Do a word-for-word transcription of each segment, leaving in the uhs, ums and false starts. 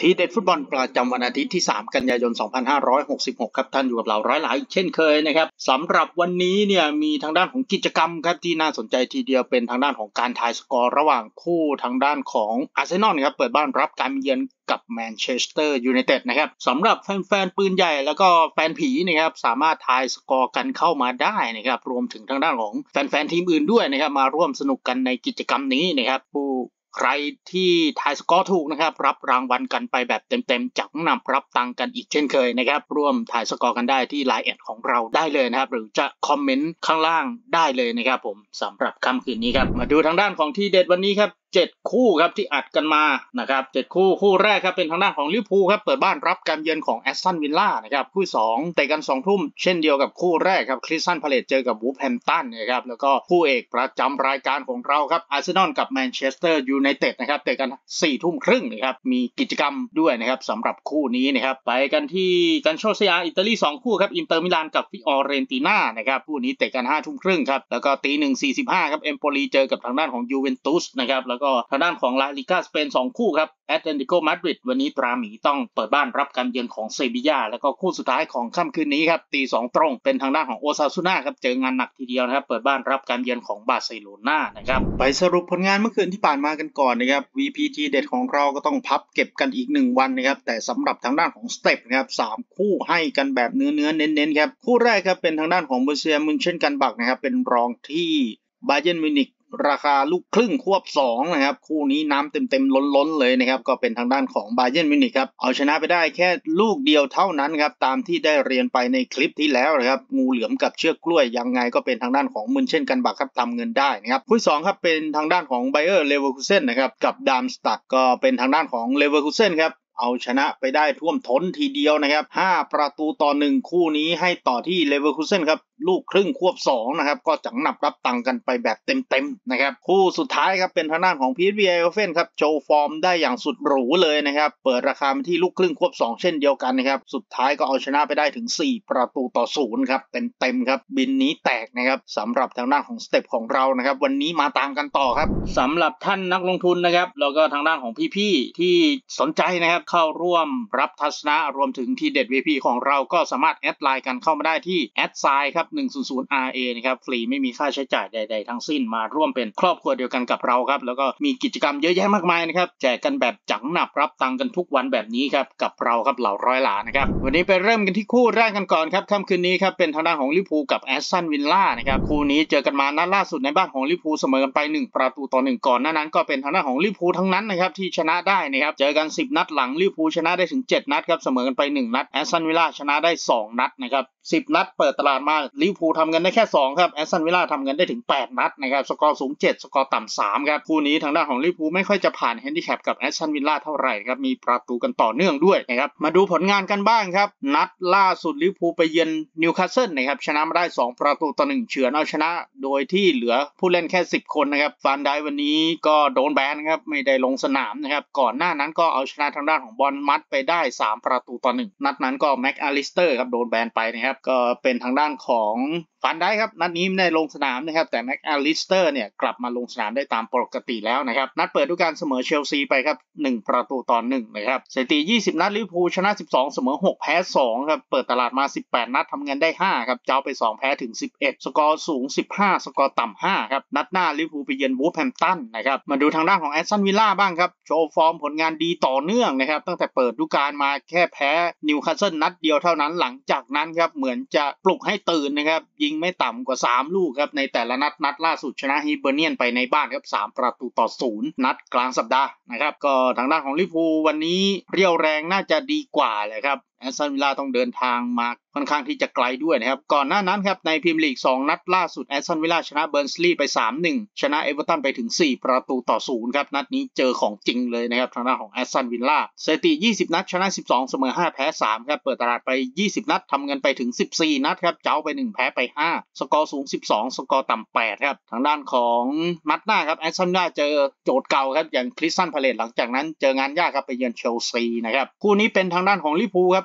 ทีเด็ดฟุตบอลประจำวันอาทิตย์ที่สามกันยายนสองพันห้าร้อยหกสิบหกครับท่านอยู่กับเราร้อยหลายเช่นเคยนะครับสำหรับวันนี้เนี่ยมีทางด้านของกิจกรรมครับที่น่าสนใจทีเดียวเป็นทางด้านของการทายสกอร์ระหว่างคู่ทางด้านของอาร์เซนอลนะครับเปิดบ้านรับการเยือนกับแมนเชสเตอร์ยูไนเต็ดนะครับสำหรับแฟนๆปืนใหญ่แล้วก็แฟนผีนะครับสามารถทายสกอร์กันเข้ามาได้นะครับรวมถึงทางด้านของแฟนๆทีมอื่นด้วยนะครับมาร่วมสนุกกันในกิจกรรมนี้นะครับผู้ใครที่ทายสกอร์ถูกนะครับรับรางวัลกันไปแบบเต็มๆจากนำรับตังกันอีกเช่นเคยนะครับร่วมทายสกอร์กันได้ที่ ไลน์ แอดของเราได้เลยนะครับหรือจะคอมเมนต์ข้างล่างได้เลยนะครับผมสำหรับค่ำคืนนี้ครับมาดูทางด้านของที่เด็ดวันนี้ครับเจ็ดคู่ครับที่อัดกันมานะครับเจ็ดคู่คู่แรกครับเป็นทางด้านของลิเวอร์พูลครับเปิดบ้านรับการเยือนของแอสตันวิลล่านะครับคู่สองเตะกันสองทุ่มเช่นเดียวกับคู่แรกครับคริสตัลพาเลซเจอกับวูฟแฮมป์ตันนะครับแล้วก็คู่เอกประจำรายการของเราครับอาร์เซนอลกับแมนเชสเตอร์ยูไนเต็ดนะครับเตะกันสี่ทุ่มครึ่งนะครับมีกิจกรรมด้วยนะครับสำหรับคู่นี้นะครับไปกันที่กันโชเซียอิตาลีสองคู่ครับอินเตอร์มิลานกับฟิออเรนติน่านะครับคู่นี้เตะกันห้าทุ่มครึ่งครับแล้วก็ตีหนึ่งสี่สิบห้าครับเอมโปลีเจอกับทางด้านของยูเวนตุสนะครับแล้วก็ทางด้านของลาลิก้าสเปนสองคู่ครับแอตเลติโกมาดริดวันนี้ตราหมีต้องเปิดบ้านรับการเยือนของเซบีย่าแล้วก็คู่สุดท้ายของค่ำคืนนี้ครับตีสองตรงเป็นทางด้านของโอซาซูน่าครับเจองานหนักทีเดียวนะครับเปิดบ้านรับการเยือนของบาร์เซโลนานะครับไปสรุปผลงานเมื่อคืนที่ผ่านมากันก่อนนะครับ วี พี ที เด็ดของเราก็ต้องพับเก็บกันอีกหนึ่งวันนะครับแต่สำหรับทางด้านของสเต็ปนะครับสามคู่ให้กันแบบเนื้อเนื้อเน้นๆครับคู่แรกครับเป็นทางด้านของบรูเซียมุนเช่นกันบักนะครับเป็นรองที่บาเยิร์นมิวนิกราคาลูกครึ่งควบสองนะครับคู่นี้น้ำเต็มๆล้นๆเลยนะครับก็เป็นทางด้านของบาเยิร์นมิวนิกครับเอาชนะไปได้แค่ลูกเดียวเท่านั้นครับตามที่ได้เรียนไปในคลิปที่แล้วนะครับงูเหลือมกับเชือกกล้วยยังไงก็เป็นทางด้านของมุนเช่นกันบักครับทำเงินได้นะครับคู่สองครับเป็นทางด้านของไบเออร์เลเวอร์คูเซ่นนะครับกับดามสตัดก็เป็นทางด้านของเลเวอร์คูเซ่นครับเอาชนะไปได้ท่วมท้นทีเดียวนะครับห้าประตูต่อหนึ่งคู่นี้ให้ต่อที่เลเวอร์คูเซ่นครับลูกครึ่งควบสองนะครับก็จังหนับรับตังกันไปแบบเต็มๆนะครับคู่สุดท้ายครับเป็นทางด้านของ พี เอส วี ไอ โอ เฟนครับโชว์ฟอร์มได้อย่างสุดหรูเลยนะครับเปิดราคามาที่ลูกครึ่งควบสองเช่นเดียวกันนะครับสุดท้ายก็เอาชนะไปได้ถึงสี่ประตูต่อศูนย์ครับเต็มๆครับบินนี้แตกนะครับสำหรับทางด้านของสเต็ปของเรานะครับวันนี้มาตามกันต่อครับสำหรับท่านนักลงทุนนะครับแล้วก็ทางด้านของพี่ๆที่สนใจนะครับเข้าร่วมรับทัศนะรวมถึงที่เด็ด วี พี ของเราก็สามารถแอดไลน์กันเข้ามาได้ที่แอดไซน์ครับหนึ่งศูนย์ศูนย์ อาร์ เอ นะครับฟรีไม่มีค่าใช้จ่ายใดๆทั้งสิ้นมาร่วมเป็นครอบครัวเดียวกันกับเราครับแล้วก็มีกิจกรรมเยอะแยะมากมายนะครับแจกกันแบบจังหนับรับตังกันทุกวันแบบนี้ครับกับเราครับเหล่าร้อยหลานะครับวันนี้ไปเริ่มกันที่คู่แรกกันก่อนครับค่ำคืนนี้ครับเป็นทางด้านของลิเวอร์พูลกับแอสตันวิลล่านะครับคู่นี้เจอกันมานัดล่าสุดในบ้านของลิเวอร์พูลเสมอกันไปหนึ่งประตูต่อหนึ่งก่อนหน้านั้นก็เป็นทางด้านของลิเวอร์พูลทั้งนั้นนะครับที่ชนะได้นะครับเจอกันสิบนัดหลังลิเวอร์พูลชนะได้ถึงเจ็ดนัดครับเสมอกันไปหนึ่งนัดแอสตันวิลล่าชนะได้สองนัดนะครับสิบนัดเปิดตลาดมาลิเวอร์พูลทำเงินได้แค่สองครับแอสตันวิลล่าทำเงินได้ถึงแปดนัดนะครับสกอร์สูงเจ็ดสกอร์ต่ำสามครับคู่นี้ทางด้านของลิเวอร์พูลไม่ค่อยจะผ่านแฮนดิแคปกับแอสตันวิลล่าเท่าไหร่ครับมีประตูกันต่อเนื่องด้วยนะครับมาดูผลงานกันบ้างครับนัดล่าสุดลิเวอร์พูลไปเยือนนิวคาสเซิลนะครับชนะมาได้สองประตูต่อหนึ่งเฉือนเอาชนะโดยที่เหลือผู้เล่นแค่สิบคนนะครับฟานไดวันนี้ก็โดนแบนครับไม่ได้ลงสนามนะครับก่อนหน้านั้นก็เอาชนะทางด้านของบอลมัดไปได้สามประตูต่อหนึ่งนัดนั้นก็แม็กอาลิสเตอร์ครับโดนแบนไปนะครับก็เป็นทางด้านของฟันได้ครับนัดนี้ไม่ได้ลงสนามนะครับแต่แม็กอาลิสเตอร์เนี่ยกลับมาลงสนามได้ตามปกติแล้วนะครับนัดเปิดฤดูกาลเสมอเชลซีไปครับหนึ่งประตูต่อหนึ่งนะครับสถิติยี่สิบนัดลิเวอร์พูลชนะสิบสองเสมอหกแพ้สองครับเปิดตลาดมาสิบแปดนัดทำเงินได้ห้าครับเจ้าไปสองแพ้ถึงสิบเอ็ดสกอร์สูงสิบห้าสกอร์ต่ำห้าครับนัดหน้าลิเวอร์พูลไปเยือนวูฟแฮมป์ตันนะครับมาดูทางด้านของแอสตันวิลล่าบ้างครับโชว์ฟอร์มผลงานดีต่อเนื่องนะครับตั้งแต่เปิดฤดูกาลมาแค่แพ้นิวคาสเซิลนัดเดียวเท่านั้นหลังจากนั้นครับเหมือนจะปลุกให้ตื่นนะครับยิงไม่ต่ำกว่าสามลูกครับในแต่ละนัดนัดล่าสุดชนะฮิเบอร์เนียนไปในบ้านครับสามประตูต่อศูนย์นัดกลางสัปดาห์นะครับก็ทางด้านของลิเวอร์พูลวันนี้เรี่ยวแรงน่าจะดีกว่าเลยครับแอสตันวิลล่าต้องเดินทางมาค่อนข้างที่จะไกลด้วยนะครับก่อนหน้านั้นครับในพรีเมียร์ลีกสองนัดล่าสุดแอสตันวิลล่าชนะเบิร์นส์ลีย์ไป สามหนึ่ง ชนะเอเวอร์ตันไปถึงสี่ประตูต่อศูนย์ครับนัดนี้เจอของจริงเลยนะครับทางด้านของแอสตันวิลล่าสถิติยี่สิบนัดชนะสิบสองเสมอห้าแพ้สามครับเปิดตลาดไปยี่สิบนัดทำเงินไปถึงสิบสี่นัดครับเจ้าไปหนึ่งแพ้ไปห้าสกอร์สูงสิบสองสกอร์ต่ำแปดครับทางด้านของนัดหน้าครับแอสตันวิลล่าเจอโจทย์เก่าครับอย่างคริสตัลพาเลซหลังจากนั้นเจองานยากครับไปเยือนเชลซีนะครับคู่นี้เป็นทางด้านของลิเวอร์พูลครับ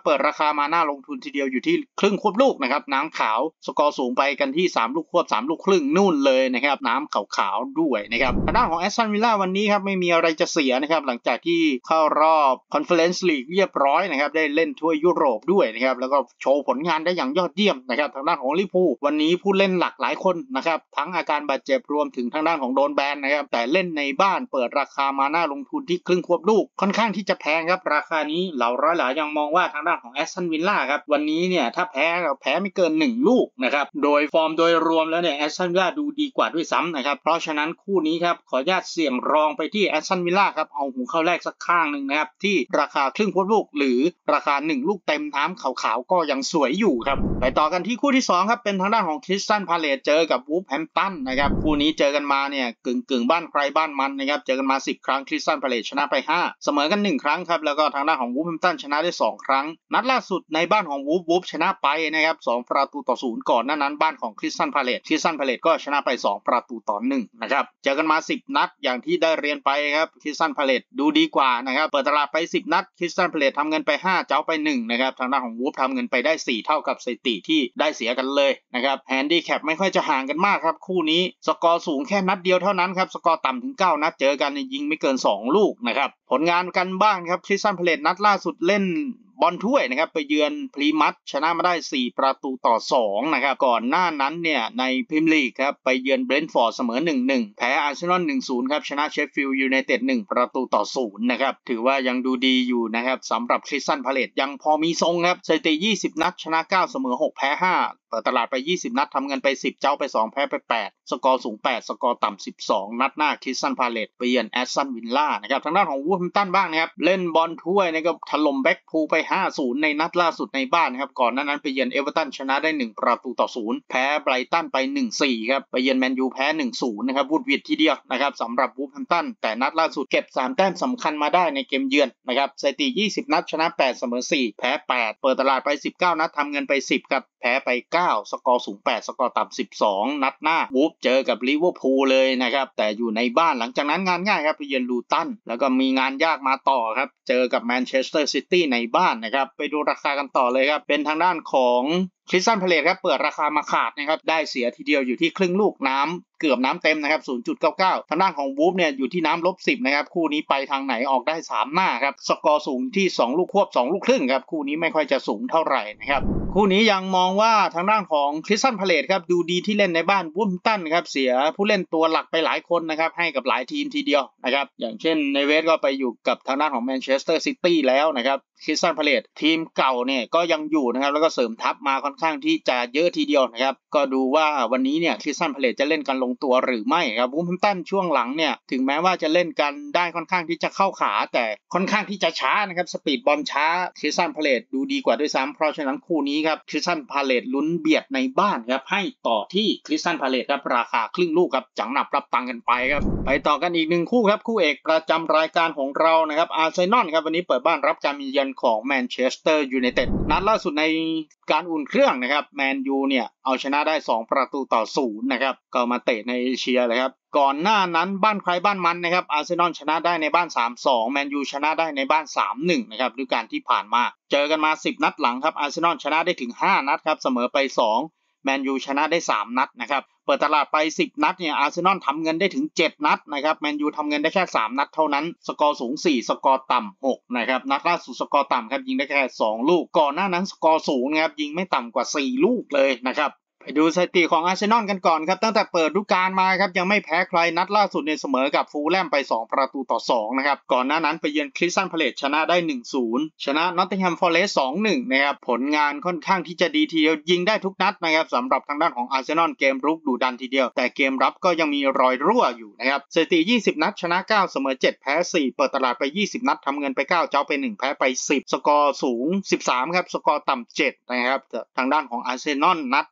เปิดราคามาน่าลงทุนทีเดียวอยู่ที่ครึ่งควบลูกนะครับน้ำขาวสกอร์สูงไปกันที่สามลูกควบสามลูกครึ่งนู่นเลยนะครับน้ำขาวๆด้วยนะครับทางด้านของแอสตันวิลล่าวันนี้ครับไม่มีอะไรจะเสียนะครับหลังจากที่เข้ารอบคอนเฟอเรนซ์ลีกเรียบร้อยนะครับได้เล่นถ้วยยุโรปด้วยนะครับแล้วก็โชว์ผลงานได้อย่างยอดเยี่ยมนะครับทางด้านของลิเวอร์พูลวันนี้ผู้เล่นหลักหลายคนนะครับทั้งอาการบาดเจ็บรวมถึงทางด้านของโดนแบนนะครับแต่เล่นในบ้านเปิดราคามาน่าลงทุนที่ครึ่งควบลูกค่อนข้างที่จะแพงครับราคานี้เหล่าร้อยหลายยังมองว่าทางด้านของแอสตันวิลล่าครับวันนี้เนี่ยถ้าแพ้ก็แพ้ไม่เกินหนึ่งลูกนะครับโดยฟอร์มโดยรวมแล้วเนี่ยแอสตันวิลล่าดูดีกว่าด้วยซ้ำนะครับเพราะฉะนั้นคู่นี้ครับขออนุญาตเสี่ยงรองไปที่แอสตันวิลล่าครับเอาหูเข้าแรกสักข้างหนึ่งนะครับที่ราคาครึ่งควบลูกหรือราคาหนึ่งลูกเต็มน้ำขาวๆก็ยังสวยอยู่ครับไปต่อกันที่คู่ที่สองครับเป็นทางด้านของคริสตัลพาเลซเจอกับวูฟแฮมป์ตันนะครับคู่นี้เจอกันมาเนี่ยกึ่งๆบ้านใครบ้านมันนะครับเจอกันมาสิบครั้งคริสตัลพาเลซชนะไปห้าเสมอกันหนึ่งครั้งครับแล้วก็ทางด้านของวูฟแฮมป์ตันชนะได้สองครั้งนัดล่าสุดในบ้านของวูฟวูฟชนะไปนะครับสองประตูต่อศูนย์ก่อนหน้านั้นบ้านของคริสตัลพาเลซคริสตัลพาเลซก็ชนะไปสองประตูต่อหนึ่งนะครับเจอกันมาสิบนัดอย่างที่ได้เรียนไปครับคริสตัลพาเลซดูดีกว่านะครับเปิดตลาดไปสิบนัดคริสตัลพาเลซทำเงินไปห้าเจ้าไปหนึ่งนะครับทางด้านของวูฟทำเงินไปได้สี่เท่ากับสถิติที่ได้เสียกันเลยนะครับแฮนดี้แคปไม่ค่อยจะห่างกันมากครับคู่นี้สกอร์สูงแค่นัดเดียวเท่านั้นครับสกอร์ต่ำถึงเก้านัดเจอกันยิงไม่เกินสองลูกนะครับผลงานกันบ้างครับคริสตัลพาเลซนัดล่าสุดเล่นบอลถ้วยนะครับไปเยือนพรีมัตชนะมาได้สี่ประตูต่อสองนะครับก่อนหน้านั้นเนี่ยในพรีเมียร์ลีกครับไปเยือนเบรนท์ฟอร์ดเสมอ หนึ่งหนึ่ง แพ้อาร์เซนอล หนึ่งศูนย์ ครับชนะเชฟฟิลด์ยูไนเต็ดหนึ่งประตูต่อศูนย์นะครับถือว่ายังดูดีอยู่นะครับสำหรับคริสตัลพาเลซยังพอมีทรงครับสถิติยี่สิบนัดชนะเก้าเสมอหกแพ้ห้าเปิดตลาดไปยี่สิบนัดทำเงินไปสิบเจ้าไปสองแพ้ไปแปดสกอร์สูงแปดสกอร์ต่ำสิบสองนัดหน้าคริสตัลพาเลซไปเยือนแอสตันวิลล่านะครับทางด้านของวูฟแฮมป์ตันบ้างนะครับเล่นบอลถ้วยนะครับถล่มแบ็คพูลไป ห้าศูนย์ ในนัดล่าสุดในบ้านนะครับก่อนหน้านั้นไปเยือนเอเวอร์ตันชนะได้หนึ่งประตูต่อศูนย์แพ้ไบรตันไป หนึ่งสี่ ครับไปเยือนแมนยูแพ้ หนึ่งศูนย์ นะครับวูดวิดทีเดียวนะครับสำหรับวูฟแฮมป์ตันแต่นัดล่าสุดเก็บสามแต้มสำคัญมาได้ในเกมเยือนนะครับสถิติยี่สิบนัดชนะแปดเสมอสี่แพ้แปดเปิดตลาดไปสิบเก้านัดทำเงินไปสิบครับแพ้ไปเก้าสกอร์สูงแปดสกอร์ต่ำสิบสองนัดหน้าวูฟเจอกับลิเวอร์พูลเลยนะครับแต่อยู่ในบ้านหลังจากนั้นงานง่ายครับไปเยือนลูตันแล้วก็มีงานยากมาต่อครับเจอกับแมนเชสเตอร์ซิตี้ในบ้านนะครับไปดูราคากันต่อเลยครับเป็นทางด้านของคริสตัลพาเลซครับเปิดราคามาขาดนะครับได้เสียทีเดียวอยู่ที่ครึ่งลูกน้ำเกือบน้ำเต็มนะครับ ศูนย์จุดเก้าเก้า ทางด้านของวูฟเนี่ยอยู่ที่น้ำลบสิบนะครับคู่นี้ไปทางไหนออกได้สามหน้าครับสกอร์สูงที่สองลูกควบสองลูกครึ่งครับคู่นี้ไม่ค่อยจะสูงเท่าไหร่นะครับคู่นี้ยังมองว่าทางด้านของคริสตัลพาเลซครับดูดีที่เล่นในบ้านวูฟแฮมป์ตันครับเสียผู้เล่นตัวหลักไปหลายคนนะครับให้กับหลายทีมทีเดียวนะครับอย่างเช่นในเวสก็ไปอยู่กับทางด้านของแมนเชสเตอร์ซิตี้แล้วนะครับคริสตัลพาเลซทีมเก่าเนี่ยก็ยังอยู่นะครับแล้วก็เสริมทัพมาค่อนข้างที่จะเยอะทีเดียวนะครับก็ดูว่าวันนี้เนี่ยคริสตัลพาเลซจะเล่นกันลงตัวหรือไม่ครับวูฟแฮมป์ตันช่วงหลังเนี่ยถึงแม้ว่าจะเล่นกันได้ค่อนข้างที่จะเข้าขาแต่ค่อนข้างที่จะช้านะครับสปีดบอลช้าคริสตัลพาเลซดูดีกว่าด้วยซ้ำเพราะฉะนั้นคู่นี้ครับคริสตัลพาเลซลุ้นเบียดในบ้านครับให้ต่อที่คริสตัลพาเลซครับราคาครึ่งลูกครับจังหนับรับตังกันไปครับไปต่อกันอีกหนึ่งคู่ครับคู่เอกประจำรายการของเรานะครับอาร์เซนอลครับวันนี้เปิดบ้านรับการเยือนของแมนเชสเตอร์ยูไนเต็ดนัดล่าสุดในการอุ่นเครื่องนะครับแมนยูเนี่ยเอาชนะได้สองประตูต่อศูนย์นะครับก็มาเตะในเอเชียเลยครับก่อนหน้านั้นบ้านใครบ้านมันนะครับอาร์เซนอลชนะได้ในบ้าน สามสอง แมนยูชนะได้ในบ้าน สามหนึ่ง นะครับฤดูกาลที่ผ่านมาเจอกันมาสิบนัดหลังครับอาร์เซนอลชนะได้ถึงห้านัดครับเสมอไปสองแมนยูชนะได้สามนัดนะครับเปิดตลาดไปสิบนัดเนี่ยอาร์เซนอลทำเงินได้ถึงเจ็ดนัดนะครับแมนยูทำเงินได้แค่สามนัดเท่านั้นสกอร์สูงสี่สกอร์ต่ำหกนะครับนัดล่าสุดสกอร์ต่ำครับยิงได้แค่สองลูกก่อนหน้านั้นสกอร์สูงนะครับยิงไม่ต่ำกว่าสี่ลูกเลยนะครับไปดูสถิติของอาร์เซนอลกันก่อนครับตั้งแต่เปิดฤดูกาลมาครับยังไม่แพ้ใครนัดล่าสุดในเสมอกับฟูลแลมไปสองประตูต่อสองนะครับก่อนหน้านั้นไปเยือนคริสตัลพาเลซชนะได้ หนึ่งศูนย์ ชนะนอตติงแฮมฟอเรสต์ สองหนึ่ง นะครับผลงานค่อนข้างที่จะดีทีเดียวยิงได้ทุกนัดนะครับสำหรับทางด้านของอาร์เซนอลเกมรุกดุดันทีเดียวแต่เกมรับก็ยังมีรอยรั่วอยู่นะครับสถิติยี่สิบนัดชนะเก้าเสมอเจ็ดแพ้สี่เปิดตลาดไปยี่สิบนัดทำเงินไปเก้าเจ้าไปหนึ่งแพ้ไปสิบสกอร์สูงสิบสามครับสกอร์ต่ำเจ็ดนะครับทางด้านของอาร์เซนอลนัดหน้าไป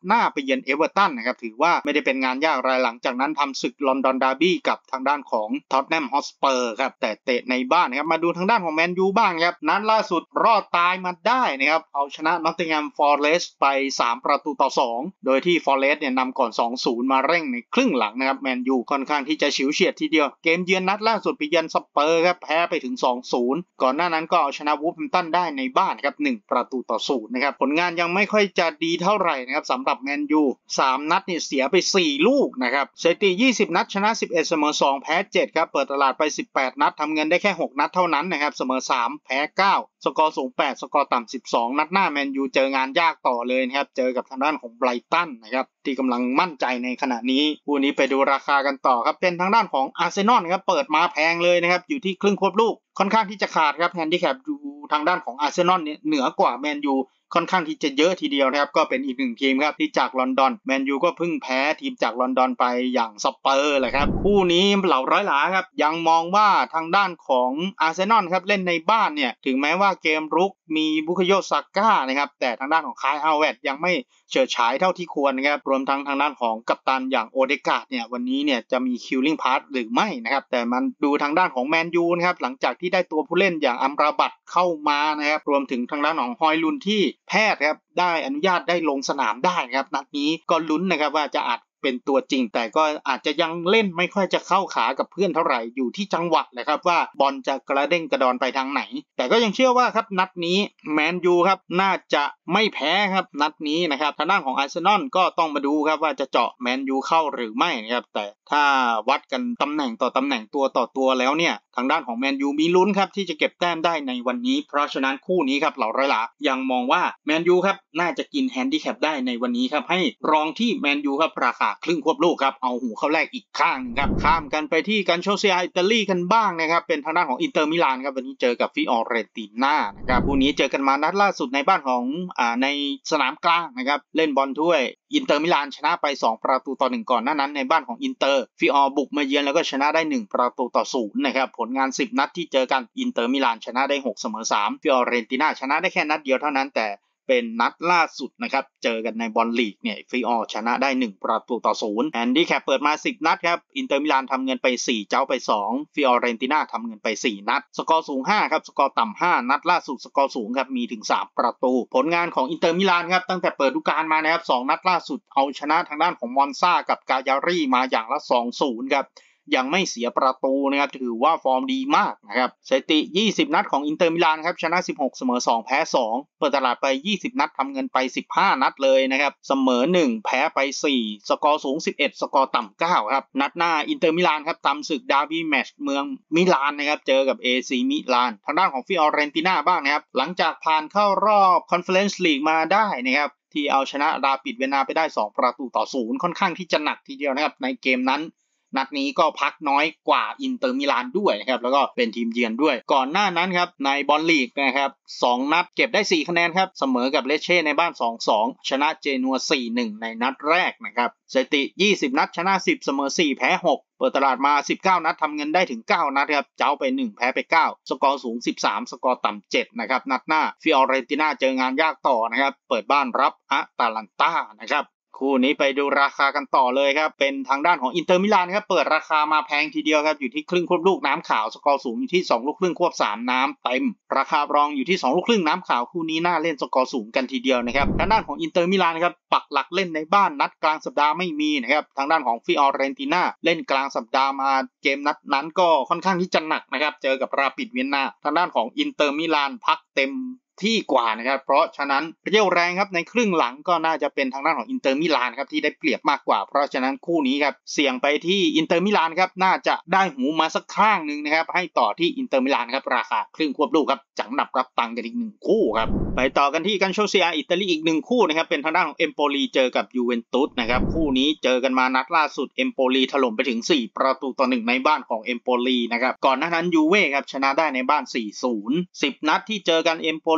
เยือนเอเวอร์ตันนะครับถือว่าไม่ได้เป็นงานยากอะไรหลังจากนั้นทำศึกลอนดอนดาร์บี้กับทางด้านของท็อตแนมฮอตสเปอร์ครับแต่เตะในบ้านนะครับมาดูทางด้านของแมนยูบ้างครับนัดล่าสุดรอดตายมาได้นะครับเอาชนะนอตติงแฮมฟอเรสต์ไปสามประตูต่อสองโดยที่ฟอเรสต์เนี่ยนำก่อน สองศูนย์ มาเร่งในครึ่งหลังนะครับแมนยูค่อนข้างที่จะฉิวเฉียดทีเดียวเกมเยือนนัดล่าสุดไปเยือนสเปอร์ครับแพ้ไปถึง สองศูนย์ ก่อนหน้านั้นก็เอาชนะวูฟแฮมป์ตันได้ในบ้านครับหนึ่งประตูต่อศูนย์นะครับผลงานยังไม่ค่อยจะดีเท่าไหร่นะครับสำหรับแมนยูสามนัดเนี่ยเสียไปสี่ลูกนะครับสถิติยี่สิบนัดชนะสิบเอ็ดเสมอสองแพ้เจ็ดครับเปิดตลาดไปสิบแปดนัดทำเงินได้แค่หกนัดเท่านั้นนะครับเสมอสามแพ้เก้าสกอร์สูงแปดสกอร์ต่ำสิบสองนัดหน้าแมนยูเจองานยากต่อเลยนะครับเจอกับทางด้านของไบรตันนะครับที่กำลังมั่นใจในขณะนี้คู่นี้ไปดูราคากันต่อครับเป็นทางด้านของอาร์เซนอลครับเปิดมาแพงเลยนะครับอยู่ที่ครึ่งควบลูกค่อนข้างที่จะขาดครับแฮนดิแคปดูทางด้านของอาร์เซนอลเนี่ยเหนือกว่าแมนยูค่อนข้างที่จะเยอะทีเดียวนะครับก็เป็นอีกหนึ่งทีมครับที่จากลอนดอนแมนยูก็เพิ่งแพ้ทีมจากลอนดอนไปอย่างสเปอร์แหละครับคู่นี้เหล่าร้อยหลาครับยังมองว่าทางด้านของอาร์เซนอลครับเล่นในบ้านเนี่ยถึงแม้ว่าเกมรุกมีบุคโยซาก้านะครับแต่ทางด้านของคายฮาวเวิร์ดยังไม่เฉิดฉายเท่าที่ควรนะครับรวมทั้งทางด้านของกัปตันอย่างโอเดการ์ดเนี่ยวันนี้เนี่ยจะมีคิลลิ่งพาสหรือไม่นะครับแต่มันดูทางด้านของแมนยูนะครับหลังจากที่ได้ตัวผู้เล่นอย่างอัมราบัตเข้ามานะครับรวมถึงทางด้านของฮอยลุนที่แพทย์ครับได้อนุญาตได้ลงสนามได้นะครับนัดนี้ก็ลุ้นนะครับว่าจะอาจเป็นตัวจริงแต่ก็อาจจะยังเล่นไม่ค่อยจะเข้าขากับเพื่อนเท่าไหร่อยู่ที่จังหวะแหละครับว่าบอลจะกระเด้งกระดอนไปทางไหนแต่ก็ยังเชื่อว่าครับนัดนี้แมนยูครับน่าจะไม่แพ้ครับนัดนี้นะครับทางด้านของอาร์เซนอลก็ต้องมาดูครับว่าจะเจาะแมนยูเข้าหรือไม่นะครับแต่ถ้าวัดกันตำแหน่งต่อตำแหน่งตัวต่อตัวแล้วเนี่ยทางด้านของแมนยูมีลุ้นครับที่จะเก็บแต้มได้ในวันนี้เพราะฉะนั้นคู่นี้ครับเหล่าร้อยหลายังมองว่าแมนยูครับน่าจะกินแฮนดิแคปได้ในวันนี้ครับให้รองที่แมนยูครับราคาครึ่งควบลูกครับเอาหูเข้าแรกอีกข้างนึงครับข้ามกันไปที่กันโชเซียอิตาลีกันบ้างนะครับเป็นทางด้านของอินเตอร์มิลานครับวันนี้เจอกับฟิออเรนติน่านะครับคู่นี้เจอกันมานัดล่าสุดในบ้านของอ่าในสนามกลางนะครับเล่นบอลถ้วยอินเตอร์มิลานชนะไปสองประตูต่อหนึ่งก่อนหน้านั้นในบ้านของอินเตอร์ฟิออบุกมาเยือนแล้วก็ชนะได้หนึ่งประตูต่อศูนย์นะครับผลงานสิบนัดที่เจอกันอินเตอร์มิลานชนะได้หกเสมอสามฟิออเรนติน่าชนะได้แค่นัดเดียวเท่านั้นแต่เป็นนัดล่าสุดนะครับเจอกันในบอลลีกเนี่ยฟิออชนะได้หนึ่งประตูต่อศูนย์แอนดี้แคปเปิดมาสิบนัดครับอินเตอร์มิลานทำเงินไปสี่เจ้าไปสองฟิออเรนติน่าทำเงินไปสี่นัดสกอร์สูงห้าครับสกอร์ต่ำห้านัดล่าสุดสกอร์สูงครับมีถึงสามประตูผลงานของอินเตอร์มิลานครับตั้งแต่เปิดฤดูกาลมานะครับสองนัดล่าสุดเอาชนะทางด้านของมอนซากับกายารี่มาอย่างละ สองศูนย์ ครับยังไม่เสียประตูนะครับถือว่าฟอร์มดีมากนะครับสถิติยี่สิบนัดของอินเตอร์มิลานครับชนะสิบหกเสมอสองแพ้สองเปิดตลาดไปยี่สิบนัดทำเงินไปสิบห้านัดเลยนะครับเสมอหนึ่งแพ้ไปสี่สกอร์สูงสิบเอ็ดสกอร์ต่ำเก้าครับนัดหน้าอินเตอร์มิลานครับตามศึกดาร์บี้แมตช์เมืองมิลานนะครับเจอกับ เอ ซี มิลานทางด้านของฟิออเรนติน่าบ้างนะครับหลังจากผ่านเข้ารอบคอนเฟอเรนซ์ลีกมาได้นะครับที่เอาชนะราปิดเวนาไปได้สองประตูต่อศูนย์ค่อนข้างที่จะหนักทีเดียวนะครับในเกมนั้นนัดนี้ก็พักน้อยกว่าอินเตอร์มิลานด้วยนะครับแล้วก็เป็นทีมเยือนด้วยก่อนหน้านั้นครับในบอลลีกนะครับสองนัดเก็บได้สี่คะแนนครับเสมอกับเลเช่ในบ้าน สองสอง ชนะเจนัว สี่หนึ่ง ในนัดแรกนะครับสถิติยี่สิบนัดชนะสิบเสมอสี่แพ้หกเปิดตลาดมาสิบเก้านัดทำเงินได้ถึงเก้านัดครับเจ้าไปหนึ่งแพ้ไปเก้าสกอร์สูงสิบสามสกอร์ต่ำเจ็ดนะครับนัดหน้าฟิออเรนติน่าเจองานยากต่อนะครับเปิดบ้านรับอะตาลันตานะครับคู่นี้ไปดูราคากันต่อเลยครับเป็นทางด้านของอินเตอร์มิลานครับเปิดราคามาแพงทีเดียวครับอยู่ที่ครึ่งควบลูกน้ำขาวสกอร์สูงอยู่ที่สองลูกครึ่งควบสามน้ำเต็มราคารองอยู่ที่สองลูกครึ่งน้ำขาวคู่นี้น่าเล่นสกอร์สูงกันทีเดียวนะครับทางด้านของอินเตอร์มิลานครับปักหลักเล่นในบ้านนัดกลางสัปดาห์ไม่มีนะครับทางด้านของฟิออเรนติน่าเล่นกลางสัปดาห์มาเกมนัดนั้นก็ค่อนข้างที่จะหนักนะครับเจอกับราปิดเวียนนาทางด้านของอินเตอร์มิลานพักเต็มที่กว่านะครับเพราะฉะนั้นเรี่ยวแรงครับในครึ่งหลังก็น่าจะเป็นทางด้านของอินเตอร์มิลานครับที่ได้เปรียบมากกว่าเพราะฉะนั้นคู่นี้ครับเสี่ยงไปที่อินเตอร์มิลานครับน่าจะได้หูมาสักข้างนึงนะครับให้ต่อที่อินเตอร์มิลานครับราคาครึ่งควบลูกครับจังหนับรับตังค์กันอีกหนึ่งคู่ครับไปต่อกันที่กันโชเซียอิตาลีอีกหนึ่งคู่นะครับเป็นทางด้านของเอมโปลีเจอกับยูเวนตุสนะครับคู่นี้เจอกันมานัดล่าสุดเอมโปลีถล่มไปถึงสี่ประตูต่อหนึ่งในบ้านของเอมโปลีนะครับก่อนหน้านั้นยูเว่ครับชนะได้ในบ้าน สี่ศูนย์ สิบนัดที่เจอกันเอมโปล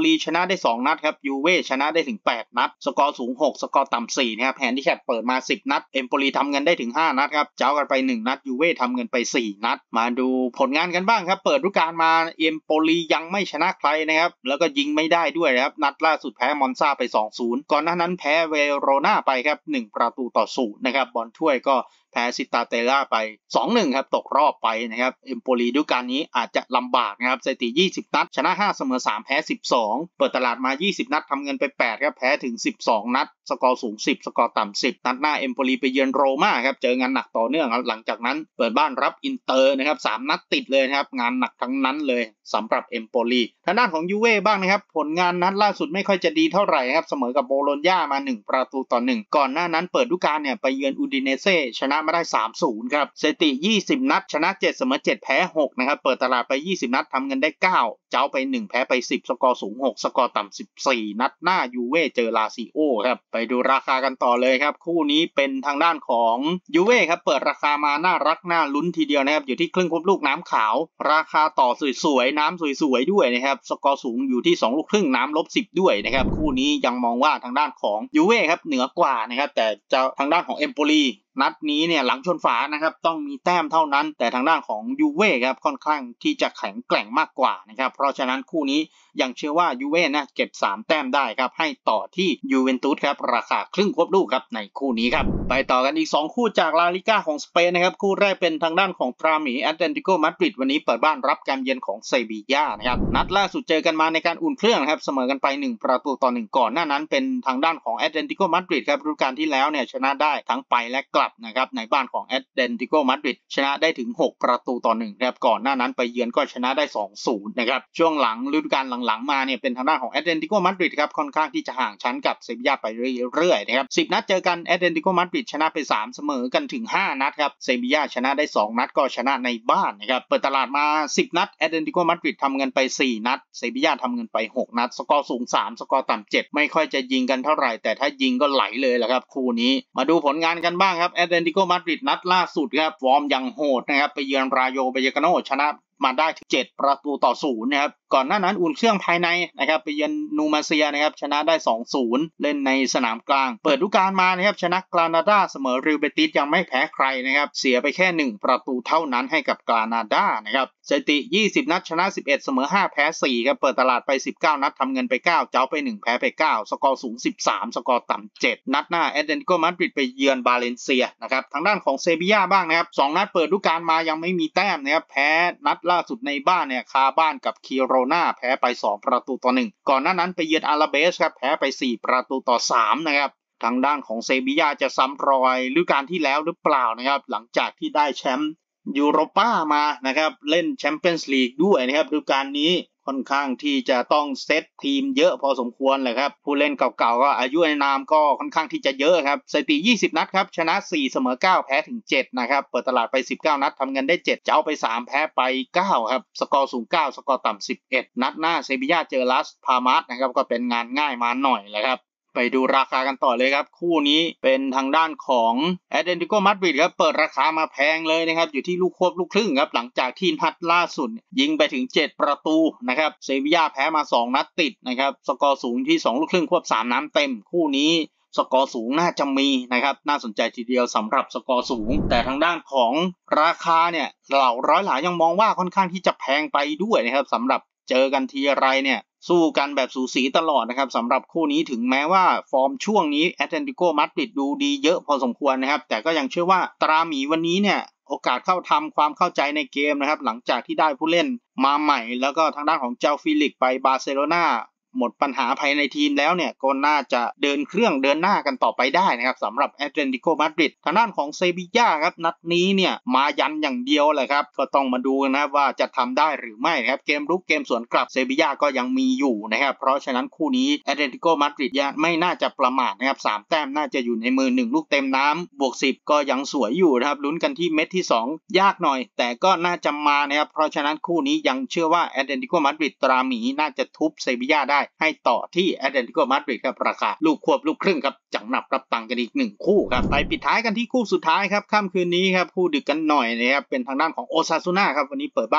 ลีชนะได้สองนัดครับยูเว่ชนะได้ถึงแปดนัดสกอร์สูงหกสกอร์ต่ำสี่นะครับแฮนดิแคปเปิดมาสิบนัดเอมโปลีทำเงินได้ถึงห้านัดครับเจ้ากันไปหนึ่งนัดยูเว่ทำเงินไปสี่นัดมาดูผลงานกันบ้างครับเปิดฤดูกาลมาเอมโปลียังไม่ชนะใครนะครับแล้วก็ยิงไม่ได้ด้วยนะครับนัดล่าสุดแพ้มอนซาไป สองศูนย์ ก่อนหน้านั้นแพ้เวโรนาไปครับหนึ่งประตูต่อศูนย์นะครับบอลถ้วยก็แพ้ซิตาเตล่าไป สองหนึ่ง ครับตกรอบไปนะครับเอมโปลีฤดูกาลนี้อาจจะลำบากนะครับสถิติยี่สิบนัดชนะห้าเสมอสามแพ้สิบสองเปิดตลาดมายี่สิบนัดทำเงินไปแปดครับแพ้ถึงสิบสองนัดสกอร์สูงสิบสกอร์ต่ำสิบนัดหน้าเอมโปลีไปเยือนโรม่าครับเจองานหนักต่อเนื่องหลังจากนั้นเปิดบ้านรับอินเตอร์นะครับสามนัดติดเลยนะครับงานหนักทั้งนั้นเลยสำหรับเอมโปลีทางด้านของยูเว่บ้างนะครับผลงานนัดล่าสุดไม่ค่อยจะดีเท่าไหร่ครับเสมอกับโบโลญญามาหนึ่งประตูต่อหนึ่งก่อนหน้านั้นเปิดฤดูกาลเนี่ยไปเยือนอูดิเนเซ่ชนะมาได้ สามศูนย์ ครับสถิติยี่สิบนัดชนะเจ็ดเสมอเจ็ดแพ้หกนะครับเปิดตลาดไปยี่สิบนัดทำเงินได้เก้าเจ้าไปหนึ่งแพ้ไปสิบสกอร์สูงหกสกอร์ต่ำสิบสี่นัดหน้ายูเว่เจอลาซิโอครับไปดูราคากันต่อเลยครับคู่นี้เป็นทางด้านของยูเว่ครับเปิดราคามาน่ารักน่าลุ้นทีเดียวนะครับอยู่ที่ครึ่งครบลูกน้ำขาวราคาต่อสวยๆน้ำสวยๆด้วยนะครับสกอร์สูงอยู่ที่สองลูกครึ่งน้ำลบสิบด้วยนะครับคู่นี้ยังมองว่าทางด้านของยูเว่ครับเหนือกว่านะครับแต่จะทางด้านของเอมโปลีนัดนี้เนี่ยหลังชนฝานะครับต้องมีแต้มเท่านั้นแต่ทางด้านของยูเว่ครับค่อนข้างที่จะแข็งแกร่งมากกว่านะครับเพราะฉะนั้นคู่นี้ยังเชื่อว่ายูเว่นะเก็บสามแต้มได้ครับให้ต่อที่ยูเวนตุสครับราคาครึ่งควบลูกครับในคู่นี้ครับไปต่อกันอีกสองคู่จากลาลิก้าของสเปนนะครับคู่แรกเป็นทางด้านของตราหมีแอตเลติโกมาดริดวันนี้เปิดบ้านรับการเยือนของเซบีย่านะครับนัดล่าสุดเจอกันมาในการอุ่นเครื่องนะครับเสมอกันไปหนึ่งประตูต่อหนึ่งก่อนหน้านั้นเป็นทางด้านของแอตเลติโกมาดริดครับฤดูกาลที่แล้วเนี่ยชนะได้ทั้งไปและกลับนะครับในบ้านของแอตเลติโกมาดริดชนะได้ถึงหกประตูต่อหนึ่งครับก่อนหน้านั้นไปเยือนก็ชนะได้ สองศูนย์ นะครับช่วงหลังฤดูกาลหลังๆมาเนี่ยเป็นทางด้านของแอตเลติโกมาดริดครับค่อนข้างที่จะห่างชั้นกับเซบีย่าไปเรื่อยๆนะครับสิบนัดเจอกันแอตเลติโกมาดริดชนะไปสามเสมอกันถึงห้านัดครับเซบีย่าชนะได้สองนัดก็ชนะในบ้านนะครับเปิดตลาดมาสิบนัดแอตเลติโกมาดริดทำเงินไปสี่นัดเซบีย่าทำเงินไปหกนัดสกอร์สูงสามสกอร์ต่ำเจ็ดไม่ค่อยจะยิงกันเท่าไหร่แต่ถ้ายิงก็ไหลเลยแหละครับคู่นี้มาดูผลงานกันบ้างครับแอตเลติโกมาดริดนัดล่าสุดครับฟอร์มยังโหดนะครับไปเยือนรายโยเบเยกาโนชนะมาได้ถึงเจ็ดประตูต่อศูนย์นะครับก่อนหน้านั้นอุ่นเครื่องภายในนะครับไปเยือนนูมาเซียนะครับชนะได้ สองศูนย์ เล่นในสนามกลางเปิดฤดูกาลมานะครับชนะกรานาดาเสมอริวเบติสยังไม่แพ้ใครนะครับเสียไปแค่หนึ่งประตูเท่านั้นให้กับกรานาดานะครับสถิติยี่สิบนัดชนะสิบเอ็ดเสมอห้าแพ้สี่ครับเปิดตลาดไปสิบเก้านัดทำเงินไปเก้าเจ้าไปหนึ่งแพ้ไปเก้าสกอร์สูงสิบสามสกอร์ต่ำเจ็ดนัดหน้าแอตเลติโกมาดริดไปเยือนบาเลนเซียนะครับทางด้านของเซบีย่าบ้างนะครับสองนัดเปิดฤดูกาลมายังไม่มีแต้มนะครับแพ้นัดล่าสุดในบ้านเนี่ยคาบ้านกับคิโรนาแพ้ไปสองประตูต่อหนึ่งก่อนหน้านั้นไปเยือนอาราเบสครับแพ้ไปสี่ประตูต่อสามนะครับทางด้านของเซบีย่าจะซ้ำรอยฤดูกาลที่แล้วหรือเปล่านะครับหลังจากที่ได้แชมป์ยูโรป้ามานะครับเล่นแชมเปี้ยนส์ลีกด้วยนะครับฤดูกาลนี้ค่อนข้างที่จะต้องเซตทีมเยอะพอสมควรเลยครับผู้เล่นเก่าๆก็อายุในนามก็ค่อนข้างที่จะเยอะครับสถิติยี่สิบนัดครับชนะสี่เสมอเก้าแพ้ถึงเจ็ดนะครับเปิดตลาดไปสิบเก้านัดทำเงินได้เจ็ดเจ้าไปสามแพ้ไปเก้าครับสกอร์สูงเก้าสกอร์ต่ำสิบเอ็ดนัดหน้าเซบีย่าเจอลาสพามาสนะครับก็เป็นงานง่ายมาหน่อยเลยครับไปดูราคากันต่อเลยครับคู่นี้เป็นทางด้านของแอตเลติโกมาดริดครับเปิดราคามาแพงเลยนะครับอยู่ที่ลูกควบลูกครึ่งครับหลังจากที่นัดล่าสุดยิงไปถึงเจ็ดประตูนะครับเซบีย่าแพ้มาสองนัดติดนะครับสกอร์สูงที่สองลูกครึ่งควบสามน้ำเต็มคู่นี้สกอร์สูงน่าจะมีนะครับน่าสนใจทีเดียวสำหรับสกอร์สูงแต่ทางด้านของราคาเนี่ยเหล่าร้อยหลายังมองว่าค่อนข้างที่จะแพงไปด้วยนะครับสำหรับเจอกันทีไรเนี่ยสู้กันแบบสูสีตลอดนะครับสำหรับคู่นี้ถึงแม้ว่าฟอร์มช่วงนี้แอตเลติโกมาดริดดูดีเยอะพอสมควรนะครับแต่ก็ยังเชื่อว่าตราหมีวันนี้เนี่ยโอกาสเข้าทำความเข้าใจในเกมนะครับหลังจากที่ได้ผู้เล่นมาใหม่แล้วก็ทางด้านของเจ้าฟิลิกไปบาร์เซโลนาหมดปัญหาภายในทีมแล้วเนี่ยก็น่าจะเดินเครื่องเดินหน้ากันต่อไปได้นะครับสำหรับแอตเลติโกมาดริดทางด้านของเซบีย่าครับนัดนี้เนี่ยมายันอย่างเดียวเลยครับก็ต้องมาดูนะว่าจะทำได้หรือไม่นะครับเกมรุกเกมสวนกลับเซบีย่าก็ยังมีอยู่นะครับเพราะฉะนั้นคู่นี้แอตเลติโกมาดริดไม่น่าจะประมาทนะครับสามแต้มน่าจะอยู่ในมือหนึ่งลูกเต็มน้ำบวกสิบก็ยังสวยอยู่นะครับลุ้นกันที่เม็ดที่สองยากหน่อยแต่ก็น่าจะมานะครับเพราะฉะนั้นคู่นี้ยังเชื่อว่าแอตเลติโกมาดริดตราหมีน่าจะทุบเซบีย่าได้ให้ต่อที่แอตเลติโกมาดริดครับราคาลูกควบลูกครึ่งครับจังหนับรับตังกันอีกหนึ่งคู่ครับไปปิดท้ายกันที่คู่สุดท้ายครับค่ำคืนนี้ครับคู่ดึกกันหน่อยนะครับเป็นทางด้านของโอซาซูน่าครับวันนี้เปิดบ้าน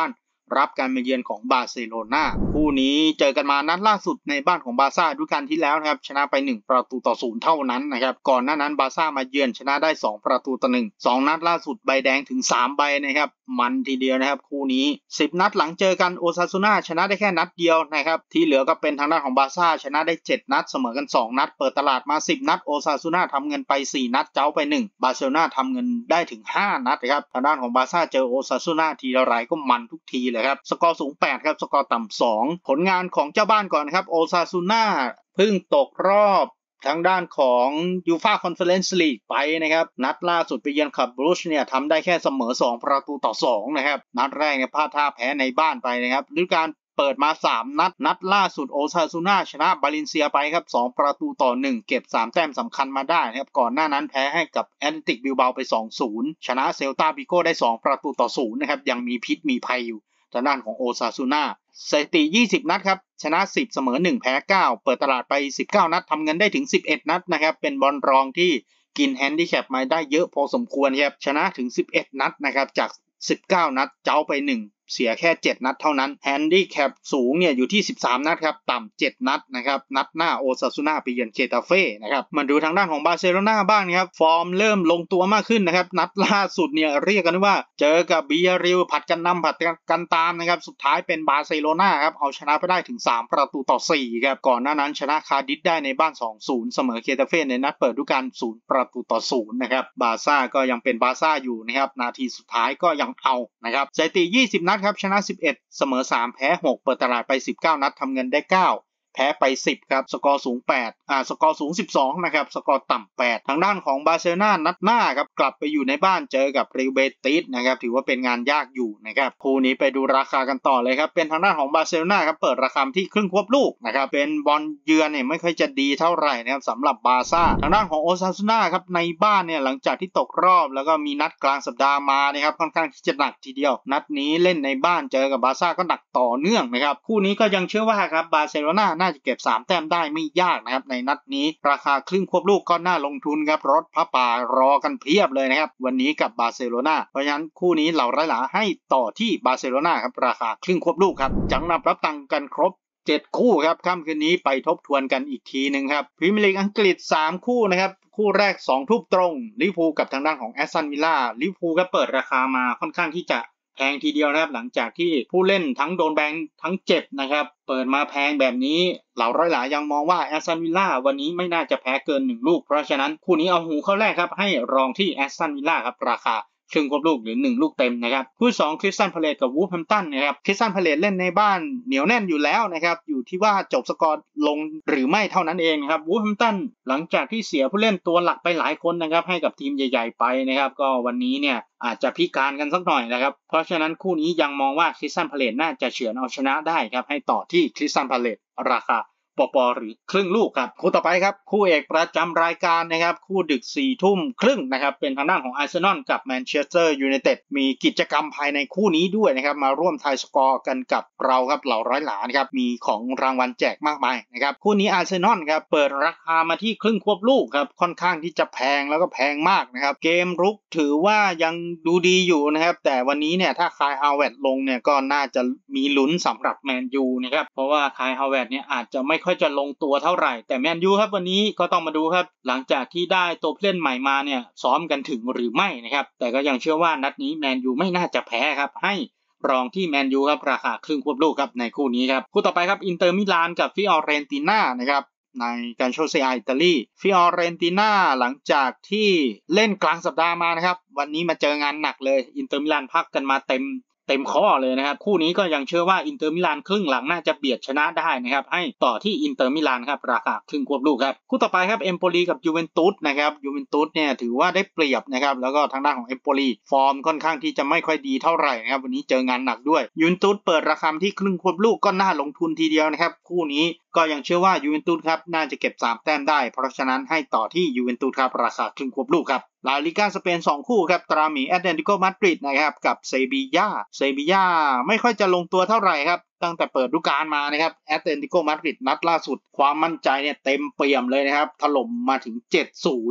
รับการมาเยือนของบาร์เซโลนาคู่นี้เจอกันมานัดล่าสุดในบ้านของบาร์ซ่าฤดูกาลที่แล้วนะครับชนะไปหนึ่งประตูต่อศูนย์เท่านั้นนะครับก่อนหน้านั้นบาร์ซ่ามาเยือนชนะได้สองประตูต่อหนึ่ง สองนัดล่าสุดใบแดงถึงสามใบนะครับมันทีเดียวนะครับคู่นี้สิบนัดหลังเจอกันโอซาซูน่าชนะได้แค่นัดเดียวนะครับที่เหลือก็เป็นทางด้านของบาร์ซ่าชนะได้เจ็ดนัดเสมอกันสองนัดเปิดตลาดมาสิบนัดโอซาซูน่าทำเงินไปสี่นัดเจ้าไปหนึ่งบาร์เซโลนาทำเงินได้ถึงห้านัดนะครับทางด้านของบาร์ซ่าเจอโอซาซูน่าทีละไรก็มันทุกทีเลยครับสกอร์สูงแปดครับสกอร์ต่ำสองผลงานของเจ้าบ้านก่อนนะครับโอซาซูน่าเพิ่งตกรอบทางด้านของยูฟ่าคอนเฟอเรนซ์ลีกไปนะครับนัดล่าสุดไปเยือนคลับบรูชเนี่ยทำได้แค่เสมอสองประตูต่อสองนะครับนัดแรกเนี่ยพลาดท่าแพ้ในบ้านไปนะครับฤดูกาลเปิดมาสามนัดนัดล่าสุดโอซาซูน่าชนะบาเลนเซียไปครับสองประตูต่อหนึ่งเก็บสามแต้มสำคัญมาได้นะครับก่อนหน้านั้นแพ้ให้กับแอตเลติกบิลเบาไป สองศูนย์ ชนะเซลตาบิโก้ได้สองประตูต่อศูนย์นะครับยังมีพิษมีภัยอยู่ทางด้านของโอซาซูน่าสถิติยี่สิบนัดครับชนะสิบเสมอหนึ่งแพ้เก้าเปิดตลาดไปสิบเก้านัดทำเงินได้ถึงสิบเอ็ดนัดนะครับเป็นบอลรองที่กินแฮนดิแคปมาได้เยอะพอสมควรครับชนะถึงสิบเอ็ดนัดนะครับจากสิบเก้านัดเจ้าไปหนึ่งเสียแค่เจ็ดนัดเท่านั้นแฮนดิแคปสูงเนี่ยอยู่ที่สิบสามนัดครับต่ำเจ็ดนัดนะครับนัดหน้าโอซาซูน่าไปเยือนเคตาเฟ่นะครับมาดูทางด้านของบาร์เซโลนาบ้างนะครับฟอร์มเริ่มลงตัวมากขึ้นนะครับนัดล่าสุดเนี่ยเรียกกันว่าเจอกับบิยาริลผัดกันนำผัดกันตามนะครับสุดท้ายเป็นบาร์เซโลนาครับเอาชนะไปได้ถึงสามประตูต่อสี่ครับก่อนหน้านั้นชนะคาดิสได้ในบ้าน สองศูนย์ เสมอเคตาเฟ่ในนัดเปิดฤดูกาลศูนย์ประตูต่อศูนย์นะครับบาร์ซ่าก็ยังเป็นบาร์ซ่าอยู่นะครับนาทีสุดท้ายก็ยังเอานะครับสถิติยี่สิบนัดครับชนะสิบเอ็ดเสมอสามแพ้หกเปิดตลาดไปสิบเก้านัดทำเงินได้เก้าแพ้ไปสิบครับสกอร์สูงแปดอ่าสกอร์สูงสิบสองนะครับสกอร์ต่ำแปดทางด้านของบาร์เซโลนานัดหน้าครับกลับไปอยู่ในบ้านเจอกับเรอัลเบติสนะครับถือว่าเป็นงานยากอยู่นะครับคู่นี้ไปดูราคากันต่อเลยครับเป็นทางด้านของบาร์เซโลนาครับเปิดราคาที่ครึ่งควบลูกนะครับเป็นบอลเยือนเนี่ยไม่ค่อยจะดีเท่าไหร่นะครับสำหรับบาร์ซ่าทางด้านของโอซาซูน่าครับในบ้านเนี่ยหลังจากที่ตกรอบแล้วก็มีนัดกลางสัปดาห์มานะครับค่อนข้างที่จะหนักทีเดียวนัดนี้เล่นในบ้านเจอกับบาร์ซ่าก็หนักต่อเนื่องนะครับคู่นี้ก็ยังเชื่อว่าครับบาร์เซโลนาน่าจะเก็บสามแต้มได้ไม่ยากนะครับในนัดนี้ราคาครึ่งควบลูกก็น่าลงทุนครับรถพระป่ารอกันเพียบเลยนะครับวันนี้กับบาร์เซโลนาเพราะฉะนั้นคู่นี้เหล่าไร้หลาให้ต่อที่บาร์เซโลนาครับราคาครึ่งควบลูกครับจังนำรับตังกันครบเจ็ดคู่ครับค่ำคืนนี้ไปทบทวนกันอีกทีนึงครับพรีเมียร์ลีกอังกฤษสามคู่นะครับคู่แรกสองทุ่มตรงลิเวอร์พูลกับทางด้านของแอสตันวิลล่าลิเวอร์พูลก็เปิดราคามาค่อนข้างที่จะแพงทีเดียวนะครับหลังจากที่ผู้เล่นทั้งโดนแบนทั้งเจ็บนะครับเปิดมาแพงแบบนี้เหล่าร้อยหลายังมองว่าแอสตันวิลล่าวันนี้ไม่น่าจะแพ้เกินหนึ่งลูกเพราะฉะนั้นคู่นี้เอาหูเข้าแรกครับให้รองที่แอสตันวิลล่าครับราคาครึ่งควบลูกหรือหนึ่งลูกเต็มนะครับคู่สองคริสตัลพาเลซกับวูฟแฮมป์ตันนะครับคริสตัลพาเลซเล่นในบ้านเหนียวแน่นอยู่แล้วนะครับอยู่ที่ว่าจบสกอร์ลงหรือไม่เท่านั้นเองนะครับวูฟแฮมป์ตันหลังจากที่เสียผู้เล่นตัวหลักไปหลายคนนะครับให้กับทีมใหญ่ๆไปนะครับก็วันนี้เนี่ยอาจจะพิการกันสักหน่อยนะครับเพราะฉะนั้นคู่นี้ยังมองว่าคริสตัลพาเลซน่าจะเฉือนเอาชนะได้ครับให้ต่อที่คริสตัลพาเลซราคาปปหรือครึ่งลูกครับคู่ต่อไปครับคู่เอกประจำรายการนะครับคู่ดึกสี่ทุ่มครึ่งนะครับเป็นทางด้านของอาร์เซนอลกับแมนเชสเตอร์ยูไนเต็ดมีกิจกรรมภายในคู่นี้ด้วยนะครับมาร่วมทายสกอร์กันกับเราครับเหล่าร้อยหลานะครับมีของรางวัลแจกมากมายนะครับคู่นี้อาร์เซนอลครับเปิดราคามาที่ครึ่งควบลูกครับค่อนข้างที่จะแพงแล้วก็แพงมากนะครับเกมรุกถือว่ายังดูดีอยู่นะครับแต่วันนี้เนี่ยถ้าคายฮาวเวิร์ดลงเนี่ยก็น่าจะมีลุ้นสำหรับแมนยูนะครับเพราะว่าคายฮาวเวิร์ดเนี่ยอาจจะไม่ค่อยจะลงตัวเท่าไหร่แต่แมนยูครับวันนี้ก็ต้องมาดูครับหลังจากที่ได้ตัวผู้เล่นใหม่มาเนี่ยซ้อมกันถึงหรือไม่นะครับแต่ก็ยังเชื่อว่านัดนี้แมนยูไม่น่าจะแพ้ครับให้รองที่แมนยูครับราคาครึ่งควบลูกครับในคู่นี้ครับคู่ต่อไปครับอินเตอร์มิลานกับฟิออเรนติน่านะครับในการโชเซียอิตาลีฟิออเรนติน่าหลังจากที่เล่นกลางสัปดาห์มานะครับวันนี้มาเจองานหนักเลยอินเตอร์มิลานพักกันมาเต็มเต็มข้อเลยนะครับคู่นี้ก็ยังเชื่อว่าอินเตอร์มิลานครึ่งหลังน่าจะเบียดชนะได้นะครับให้ต่อที่อินเตอร์มิลานครับราคาครึ่งควบลูกครับคู่ต่อไปครับเอมโปลีกับยูเวนตุสนะครับยูเวนตุสเนี่ยถือว่าได้เปรียบนะครับแล้วก็ทางด้านของเอมโปลีฟอร์มค่อนข้างที่จะไม่ค่อยดีเท่าไหร่นะครับวันนี้เจองานหนักด้วยยูเวนตุสเปิดราคาที่ครึ่งควบลูกก็น่าลงทุนทีเดียวนะครับคู่นี้ก็ยังเชื่อว่ายูเวนตุสครับน่าจะเก็บสามแต้มได้เพราะฉะนั้นให้ต่อที่ยูเวนตุสครับราคาครึ่งควบลูกครับลาลิก้าสเปนสองคู่ครับตราหมีแอตเลติโกมาดริดนะครับกับเซบีย่าเซบีย่าไม่ค่อยจะลงตัวเท่าไหร่ครับตั้งแต่เปิดฤดูกาลมานะครับแอตเลติโกมาดริดนัดล่าสุดความมั่นใจเนี่ยเต็มเปี่ยมเลยนะครับถล่มมาถึง เจ็ดศูนย์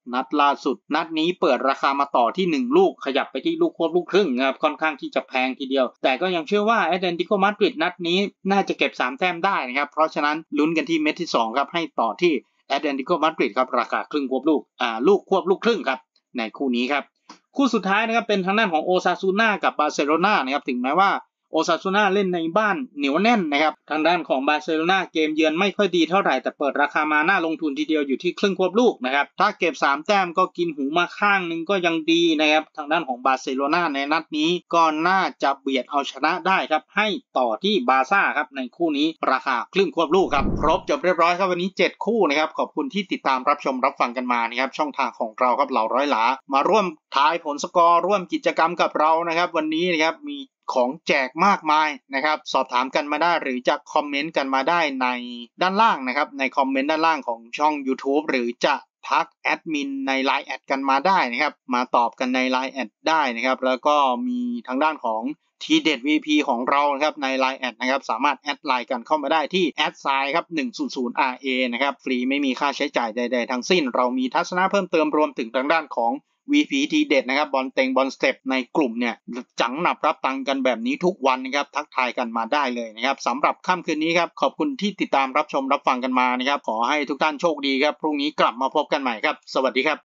นัดล่าสุดนัดนี้เปิดราคามาต่อที่หนึ่งลูกขยับไปที่ลูกควบลูกครึ่งนะครับค่อนข้างที่จะแพงทีเดียวแต่ก็ยังเชื่อว่าแอตเลติโกมาดริดนัดนี้น่าจะเก็บสามแต้มได้นะครับเพราะฉะนั้นลุ้นกันที่เม็ดที่สองครับให้ต่อที่แอตเลติโกมาดริดครับราคาครึ่งควบลูกอ่าลูกควบลูกครึ่งครับในคู่นี้ครับคู่สุดท้ายนะครับเป็นทางด้านของโอซาซูน่ากับบาร์เซโลนานะครับถึงแม้ว่าโอซาซูน่าเล่นในบ้านเหนียวแน่นนะครับทางด้านของบาร์เซโลนาเกมเยือนไม่ค่อยดีเท่าไหร่แต่เปิดราคามาน่าลงทุนทีเดียวอยู่ที่ครึ่งควบลูกนะครับถ้าเก็บสามแต้มก็กินหูมาข้างนึงก็ยังดีนะครับทางด้านของบาร์เซโลนาในนัดนี้ก็น่าจะเบียดเอาชนะได้ครับให้ต่อที่บาร์ซ่าครับในคู่นี้ราคาครึ่งควบลูกครับครบจบเรียบร้อยครับวันนี้เจ็ดคู่นะครับขอบคุณที่ติดตามรับชมรับฟังกันมานะครับช่องทางของเราครับเหล่าร้อยหลามาร่วมทายผลสกอร์ร่วมกิจกรรมกับเรานะครับวันนี้นะครับมีของแจกมากมายนะครับสอบถามกันมาได้หรือจะคอมเมนต์กันมาได้ในด้านล่างนะครับในคอมเมนต์ด้านล่างของช่อง YouTube หรือจะทักแอดมินใน ไลน์ แอดกันมาได้นะครับมาตอบกันใน ไลน์ แอดได้นะครับแล้วก็มีทางด้านของทีเด็ด วี พี ของเรานะครับใน ไลน์ แอดนะครับสามารถแอดไลน์กันเข้ามาได้ที่แอดไซน์ครับหนึ่งศูนย์ศูนย์ อาร์ เอ นะครับฟรีไม่มีค่าใช้จ่ายใดๆทั้งสิ้นเรามีทัศนะเพิ่มเติมรวมถึงทางด้านของวี พี ทีเด็ดนะครับบอลเต็งบอลสเต็ปในกลุ่มเนี่ยจังหนับรับตังกันแบบนี้ทุกวันนะครับทักทายกันมาได้เลยนะครับสำหรับค่ำคืนนี้ครับขอบคุณที่ติดตามรับชมรับฟังกันมานะครับขอให้ทุกท่านโชคดีครับพรุ่งนี้กลับมาพบกันใหม่ครับสวัสดีครับ